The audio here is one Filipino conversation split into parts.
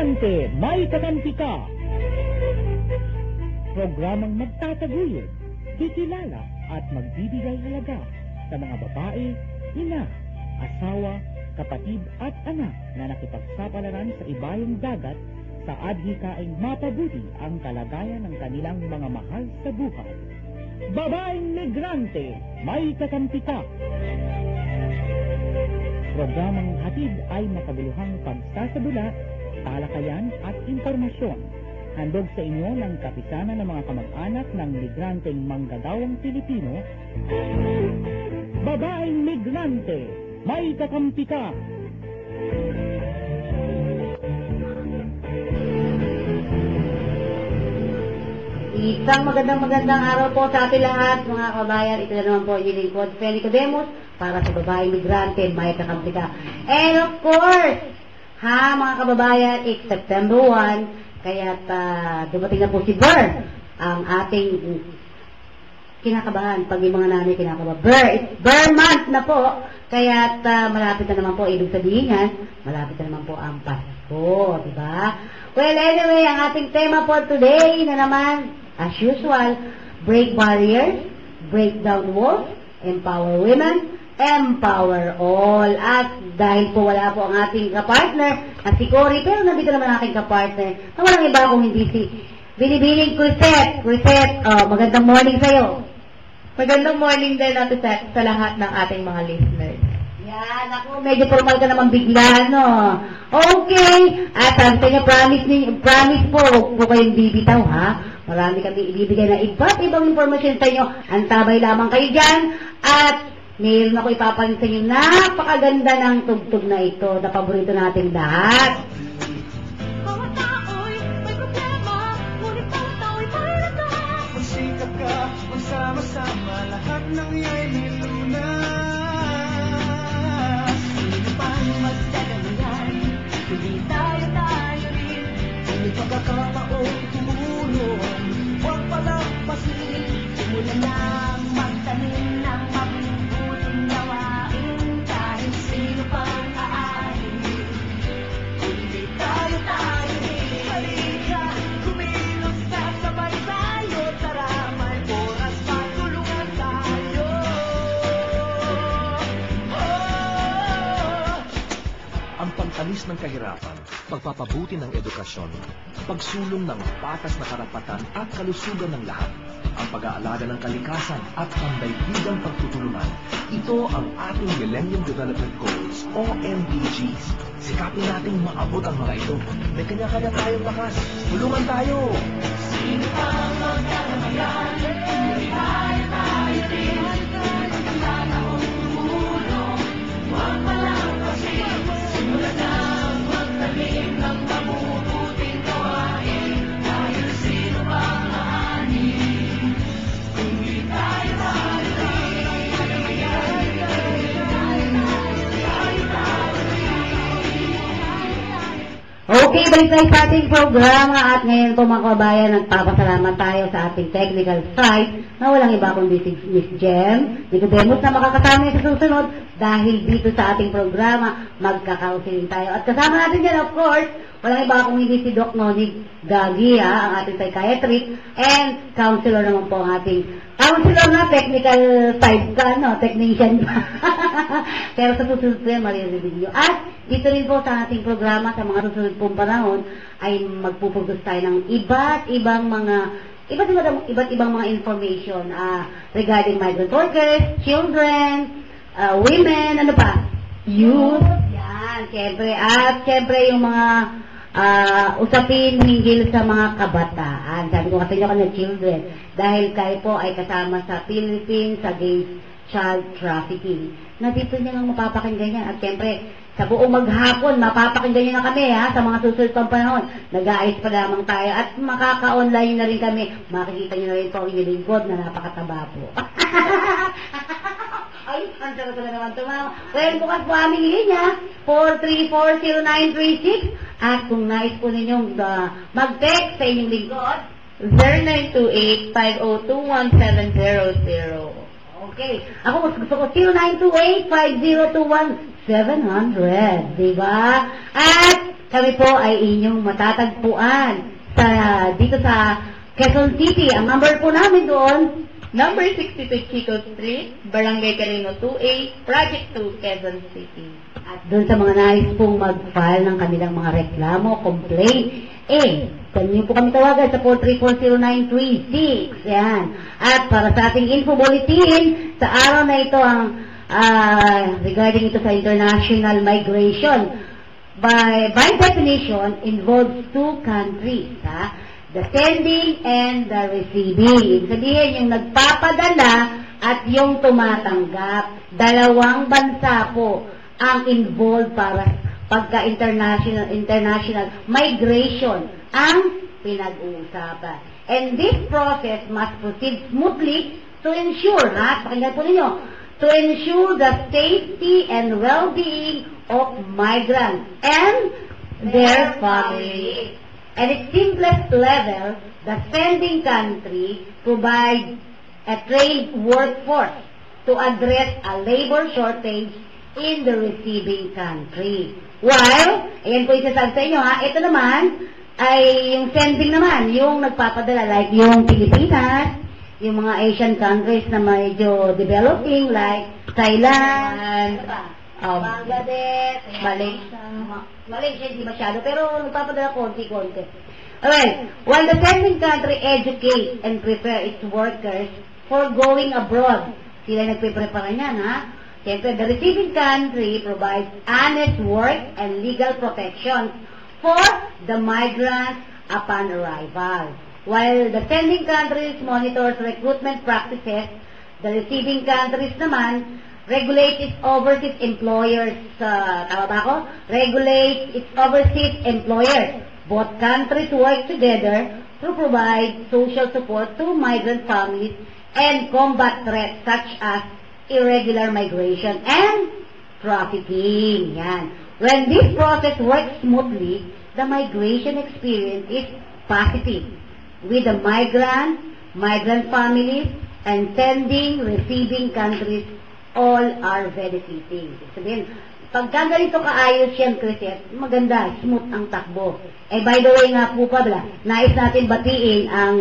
Migrante, may kakampi ka. Programang magtataguyod, kikilala at magbibigay halaga sa mga babae, ina, asawa, kapatid at anak na nakipagsapalaran sa ibayong dagat sa adhikaing mapabuti ang kalagayan ng kanilang mga mahal sa buhay. Babaeng Migrante, may kakampi ka. Programang hatid ay makabuluhang pagsasabula, talakayan at impormasyon. Handog sa inyo ng kapisanan ng mga kamag-anak ng migranteng manggagawang Pilipino. Babaeng Migrante, may kakampi ka. Isang magandang araw po sa ating lahat, mga kabayan. Ito na naman po yung lingkod, Feli Codemos, para sa babaeng migrante, may kakampi ka. And of course, mga kababayan, it's September 1, kaya dumating na po si Ber, ang ating kinakabahan. Pag yung mga nanay kinakabahan, it's Ber month na po, kaya malapit na naman po, ibig sabihin yan, malapit na naman po ang Pasko, diba? Well, anyway, ang ating tema for today na naman, as usual, break barriers, break down walls, empower women, empower all. At dahil po wala po ang ating kapartner, na si Cory, pero nandito naman ang aking kapartner, na walang iba kung hindi si Binibining Crisette. Crisette, magandang morning sa'yo. Magandang morning din natin sa lahat ng ating mga listeners. Yan, ako, medyo formal ka naman bigla, no? Okay, at sabi sa inyo, promise po, huwag po kayong bibitaw, ha? Marami kami ibibigay na iba't ibang informasyon sa inyo. Antabay lamang kayo dyan. At mayroon ako ipapanin sa inyo, napakaganda ng tugtog na ito, na paborito nating lahat. Bawat tao'y may problema, ngunit bawat tao'y mahalaga. Magsikap ka, magsama-sama, lahat ng iya'y nilunas. Hindi pang magdadamayan, hindi tayo rin. Hindi pagkakataon tumulong, huwag palampasin. Simulan lang magtanim ng mabubuting gawain, kahit sino pang aahin. Hindi tayo rin. Halika, kumilos na sabay tayo. Tara, may oras pa, tulungan tayo. Ang pagtalis ng kahirapan, pagpapabuti ng edukasyon, pagsulong ng patas na karapatan at kalusugan ng lahat, ang pag-aalaga ng kalikasan at pandaigdigang pagtutulungan. Ito ang ating Millennium Development Goals o MDGs. Sikapin nating maabot ang mga ito. May kanya-kanya tayong lakas. Tulungan tayo! Sino pang magdadamayan, hindi tayo rin. Pagkakataon tumulong, huwag palampasin. Simulan lang magtanim ng mabubuting gawain, kahit sino pang aanin. Hindi tayo Okay, balik tayo sa ating programa at ngayon po mga kabayan, nagpapasalamat tayo sa ating technical side na walang iba kundi si Miss Jem Nicodemos na makakasama sa susunod dahil dito sa ating programa magkakaunseling tayo. At kasama natin dyan, of course, walang iba kung hindi si Doc Noni Gagi, ang ating psychiatrist, and counselor naman po ang ating counselor na technical side ka, no? Technician ka. Pero sa susunod po yan, maririnig nyo. At dito rin po sa ating programa, sa mga susunod pong panahon, ay magpupugos tayo ng iba't ibang mga information regarding migrant workers, children, women, ano pa? Youth. Yan, syempre. At syempre yung mga usapin hinggil sa mga kabataan. Sabi ko kasi nyo kanina, children. Dahil kayo po ay kasama sa Philippines against child trafficking. Na dito nyo lang mapapakinggan yan. At syempre, sa buong maghapon, mapapakinggan nyo na kami sa mga susunod pang panahon. Nag-aayos pa lamang tayo. At makaka-online na rin kami. Makikita nyo na rin po ang inyong lingkod na napakataba po. Ay, ang sarap ko na naman tumawa. Well, bukas po aming linya, 4340936. At kung nais po ninyong mag-text sa inyong lingkod, 0928-5021-700. Okay. Ako gusto ko 0928-5021-700. Diba? At Kami po ay inyong matatagpuan dito sa Quezon City. Ang number po namin doon, Number 62 Chico Street, Barangay Carino 2A, Project 2, Quezon City. at doon sa mga nais pong mag-file ng kanilang mga reklamo, complaint, kanyo po kami tawagan sa 4340936. Yan. At para sa ating info bulletin, sa araw na ito ang regarding ito sa international migration, by definition, involves two countries, the sending and the receiving. Ibig sabihin, yung nagpapadala at yung tumatanggap. Dalawang bansa po ang involved para pagka-international migration ang pinag-uusapan. And this process must proceed smoothly to ensure, pakinggan po ninyo, to ensure the safety and well-being of migrants and their families. At its simplest level, the sending country provides a trained workforce to address a labor shortage in the receiving country. While, ayan po yung sasabi sa inyo ito naman ay yung sending naman, yung nagpapadala like yung Pilipinas, yung mga Asian countries na medyo developing like Thailand, Bangladesh, Malaysia, hindi masyado, pero nagpapadala konti-konti. Alright, while the sending country educates and prepare its workers for going abroad, sila nagpe-prepare niyan, Siyempre, the receiving country provides honest work and legal protections for the migrants upon arrival. While the sending countries monitors recruitment practices, the receiving countries naman regulate its overseas employers. Regulate its overseas employers. Both countries work together to provide social support to migrant families and combat threats such as irregular migration and trafficking. Yan. When this process works smoothly, the migration experience is positive with the migrant families, and sending, receiving countries, all are benefiting. Sabihin, pagka ganito kaayos yan, Chriset, maganda, smooth ang takbo. By the way nga po pala, nais natin batiin ang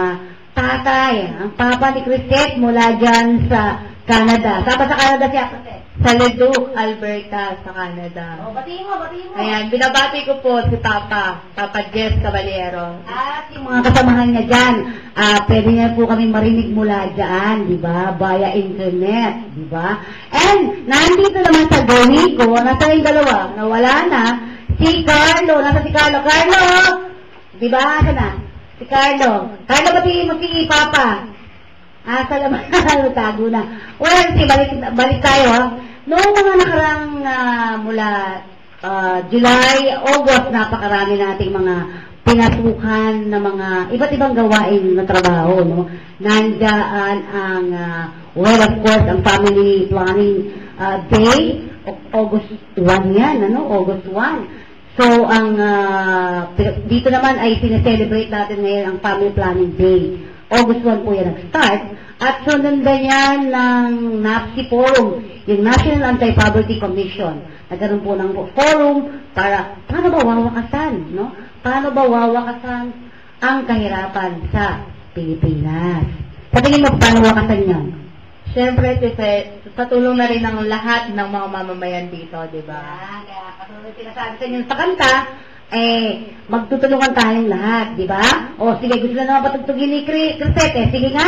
tatay, ang papa ni Chriset mula dyan sa Canada. Saan sa Canada siya, Chriset? Sa Leduc, Alberta, sa Canada. Batiin mo. Ayan, binabati ko po si Papa Jess Caballero. At yung mga kasamahan niya dyan, pwede niya po kami marinig mula dyan, di ba? Via internet, di ba? And, nandito naman sa gawin ko, nasa yung dalawa, nawala na, si Carlo, nasa si Carlo. Carlo! Di ba? Asa na? Si Carlo. Carlo, batiin mo si Papa. Salamat. Tago na. Well, balik tayo, Noong mga nakarang mula July, August, napakarami nating mga pinasukan na mga iba't ibang gawain na trabaho, no? Nandaan ang, well, of course, ang Family Planning Day, August 1 yan, August 1. So, ang dito naman ay sineselebrate natin ngayon ang Family Planning Day. August 1 po yan nag-start. At sunundan yan ng NAPSI Forum, yung National Anti-Poverty Commission. Nagkaroon po ng forum para, paano ba wawakasan, no? Paano ba wawakasan ang kahirapan sa Pilipinas? Sa tingin mo, paano wakasan yan? Siyempre, sa tulong na rin ng lahat ng mga mamamayan dito, di ba? Kaya katulad sinasabi sa inyo sa kanta, magtutulungan tayong lahat, di ba? O sige, gusto na naman patugtugin ni Crisette, sige nga.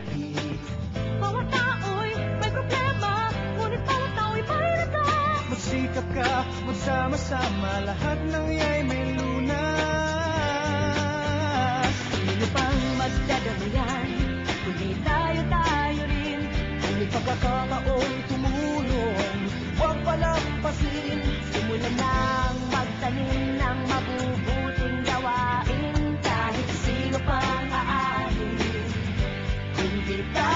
Bawat tao'y may problema, ngunit bawat tao'y may rata. Magsikap ka, magsama-sama, lahat ng iya'y may lunas. Sino pang magdadamayan, kundi tayo rin. Kung ipagkakataon tumulong, huwag palampasin. Simulan nang magtanim ng mabubuting gawain. Kahit sino pang aamin, kundi tayo